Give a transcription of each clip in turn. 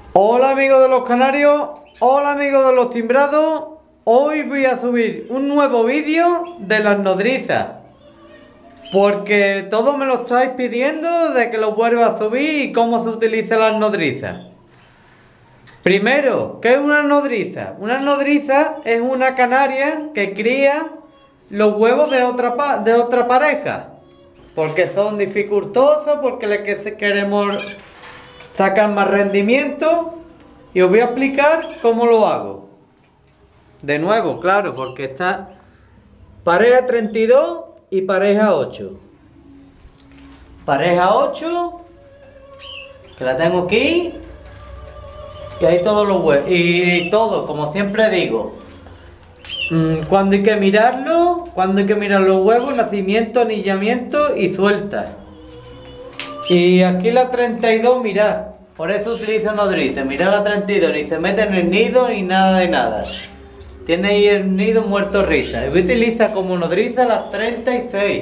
Hola amigos de los canarios, hola amigos de los timbrados. Hoy voy a subir un nuevo vídeo de las nodrizas, porque todos me lo estáis pidiendo de que lo vuelva a subir y cómo se utilizan las nodrizas. Primero, ¿qué es una nodriza? Una nodriza es una canaria que cría los huevos de otra pareja, porque son dificultosos, porque queremos sacar más rendimiento, y os voy a explicar cómo lo hago. De nuevo, claro, porque está pareja 32 y pareja 8. Pareja 8, que la tengo aquí, y ahí todos los huevos, y todo, como siempre digo, cuando hay que mirarlo, cuando hay que mirar los huevos, nacimiento, anillamiento y suelta. Y aquí la 32, mirad, por eso utilizo nodriza. Mirad la 32, ni se mete en el nido ni nada de nada. Tiene ahí el nido muerto risa. Y utiliza como nodriza las 36.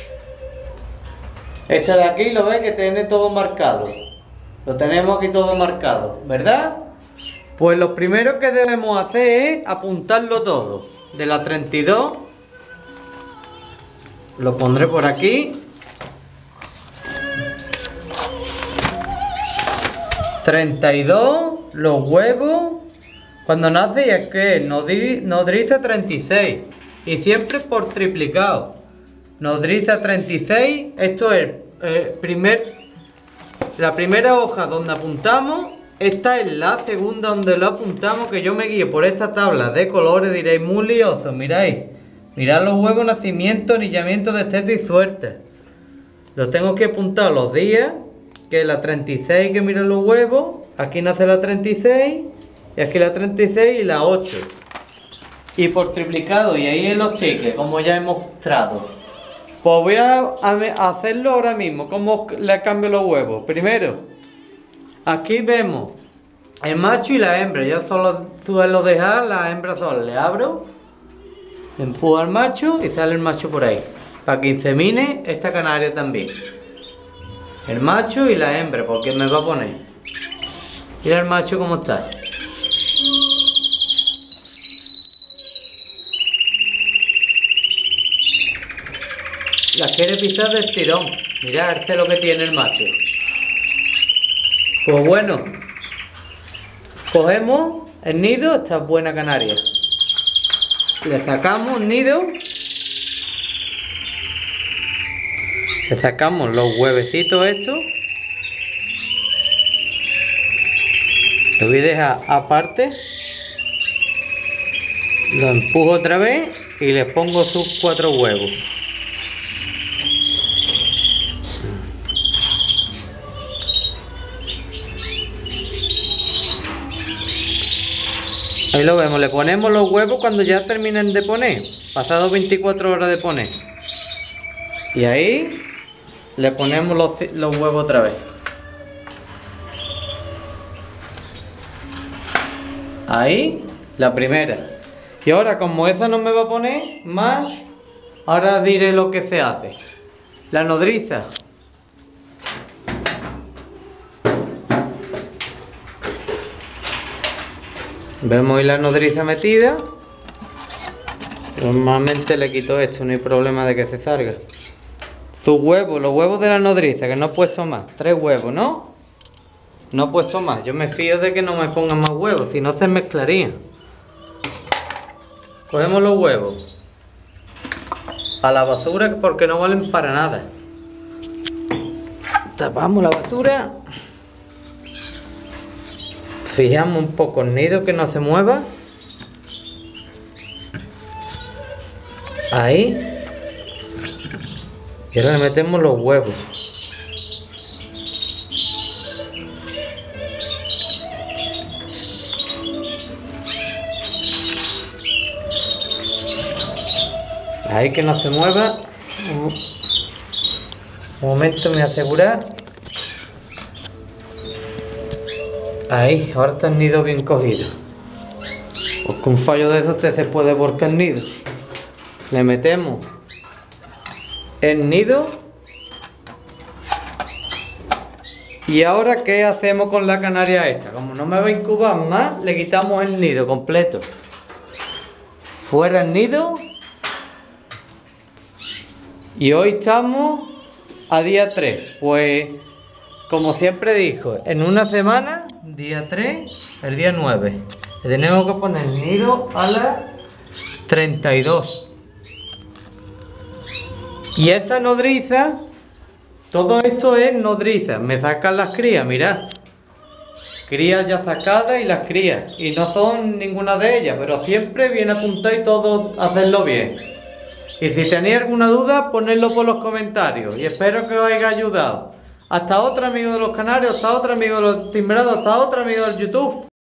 Esta de aquí lo veis que tiene todo marcado. Lo tenemos aquí todo marcado, ¿verdad? Pues lo primero que debemos hacer es apuntarlo todo. De la 32, lo pondré por aquí. 32, los huevos, cuando nace, y es que nodriza 36, y siempre por triplicado. Nodriza 36, esto es la primera hoja donde apuntamos. Esta es la segunda donde lo apuntamos, que yo me guío por esta tabla de colores. Diréis, muy lioso, miráis. Mirad los huevos, nacimiento, anillamiento, destete y suerte. Lo tengo que apuntar los días, que es la 36 que mira los huevos. Aquí nace la 36, y aquí la 36 y la 8. Y por triplicado, y ahí en los tickets, como ya he mostrado. Pues voy a hacerlo ahora mismo. ¿Cómo le cambio los huevos? Primero, aquí vemos el macho y la hembra. Yo solo suelo dejar la hembra sola. Le abro, empujo al macho y sale el macho por ahí, para que insemine esta canaria también. El macho y la hembra, porque me va a poner. Mira el macho cómo está. La quiere pisar del tirón. Mirad el celo que tiene el macho. Pues bueno, cogemos el nido, esta buena canaria. Le sacamos el nido. Le sacamos los huevecitos estos. Lo voy a dejar aparte. Lo empujo otra vez y les pongo sus 4 huevos. Ahí lo vemos, le ponemos los huevos cuando ya terminen de poner, pasado 24 horas de poner. Y ahí le ponemos los huevos otra vez. Ahí, la primera. Y ahora, como esa no me va a poner más, ahora diré lo que se hace. La nodriza. Vemos ahí la nodriza metida. Normalmente le quito esto, no hay problema de que se salga. Sus huevos, los huevos de la nodriza, que no he puesto más. 3 huevos, ¿no? No he puesto más. Yo me fío de que no me pongan más huevos, si no se mezclarían. Cogemos los huevos a la basura, porque no valen para nada. Tapamos la basura. Fijamos un poco el nido, que no se mueva. Ahí. Y ahora le metemos los huevos. Ahí, que no se mueva. Un momento, me voy a asegurar. Ahí, ahora está el nido bien cogido. Pues con un fallo de eso se puede volcar el nido. Le metemos el nido ¿Y ahora qué hacemos con la canaria esta? Como no me va a incubar más, le quitamos el nido completo. Fuera el nido. Y hoy estamos a día 3. Pues, como siempre dijo, en una semana, día 3, el día 9. Le tenemos que poner el nido a las 32. Y esta nodriza, todo esto es nodriza. Me sacan las crías, mirad. Crías ya sacadas y las crías. Y no son ninguna de ellas, pero siempre viene apuntado y todo hacerlo bien. Y si tenéis alguna duda, ponedlo por los comentarios. Y espero que os haya ayudado. Hasta otro amigo de los canarios, hasta otro amigo de los timbrados, hasta otro amigo del YouTube.